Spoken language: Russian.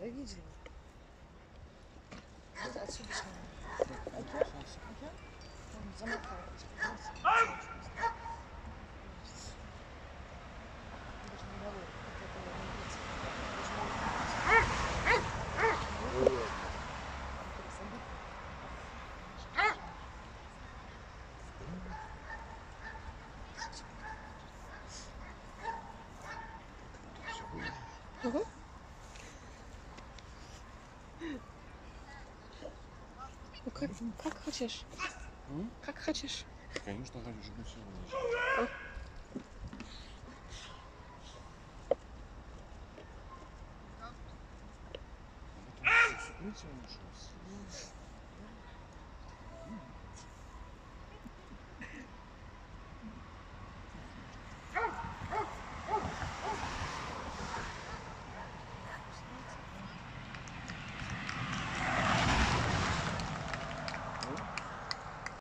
Да видела. Отсюда снимаю. Окей? Окей? Он замахал. Даже не говорю, как это не видится. Угу. Ну как хочешь? Как хочешь? Конечно, хочу, чтобы все было. Вот он все ушел.